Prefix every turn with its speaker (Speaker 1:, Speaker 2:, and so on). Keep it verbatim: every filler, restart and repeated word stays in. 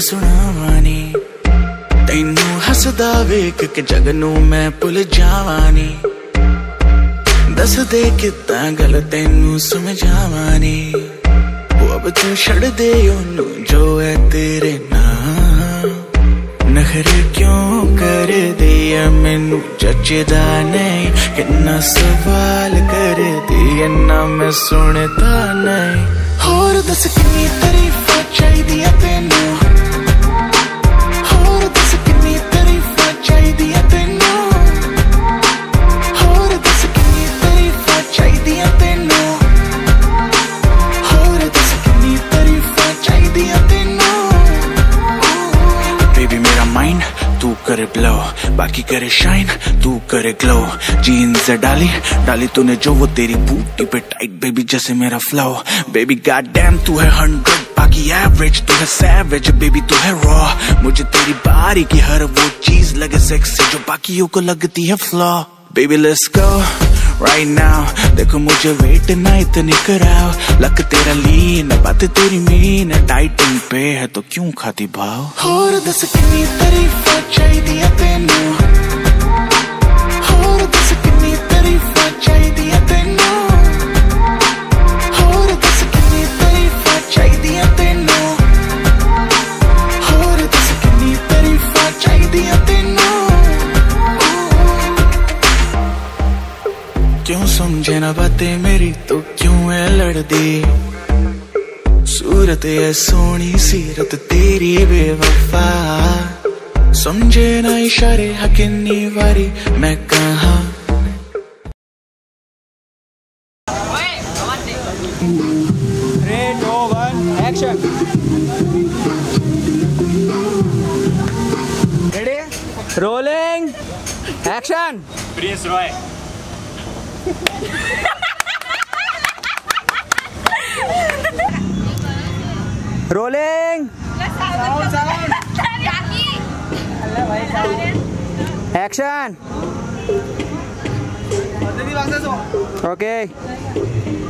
Speaker 1: सुनावानी तैनू हसदा वेख के जग नू मैं भुल जावानी दस दे किता गल तैनू समझावानी अब तू छड़ दे ओनू जो है तेरे नाम नखरे क्यों कर दिया मैनू जचदा नहीं कितना सवाल कर दिया ना मैं सुनता नहीं होर दस कितनी तारीफां चाहिदियां तैनू होर दस कितनी तारीफां चाहिदियां तैनू होर दस कितनी तारीफां चाहिदियां तैनू होर दस कितनी तारीफां चाहिदियां तैनू बेबी मेरा माइंड तू करे ब्लो बाकी करे शाइन तू करे ग्लो जीन्स डाली डाली तूने जो वो तेरी बूटी पे टाइट बेबी जैसे मेरा फ्लो बेबी गॉड डैम तू है हंड्रेड बाकी एवरेज तू है सैवेज बेबी तू है रॉ मुझे तेरी बारी की हर वो चीज लगे सेक्सी जो बाकियों को लगती है फ्लॉ baby let's go right now देखो मुझे वेट ना इतनी कराओ लक तेरा लीन बात तेरी मीन डाइटिंग पे है तो क्यों खाती भाव होर दस कितनी तारीफां चाहिदियां तैनू होर दस कितनी तारीफां चाहिदियां तैनू होर दस कितनी तारीफां चाहिदियां तैनू होर दस कितनी तारीफां चाहिदियां तैनू क्यों समझे ना बातें मेरी तो क्यों है लड़दी सूरत है सोनी सीरत तेरी बेवफा समझे ना इशारे हकिन्नी वारी मैं कहाँ
Speaker 2: three, two, one, action. Ready? Rolling. Action.
Speaker 3: Prince Roy.
Speaker 2: Rolling.
Speaker 3: Sound, sound.
Speaker 2: Action. Okay.